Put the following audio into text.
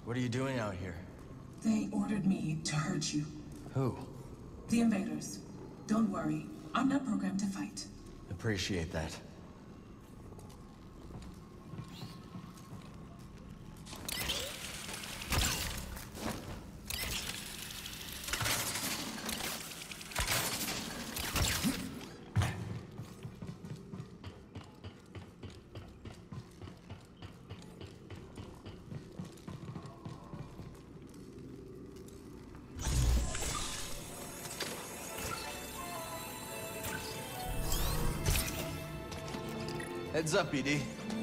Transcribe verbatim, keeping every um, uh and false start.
What are you doing out here? They ordered me to hurt you. Who? The invaders. Don't worry, I'm not programmed to fight. Appreciate that. Heads up, B D.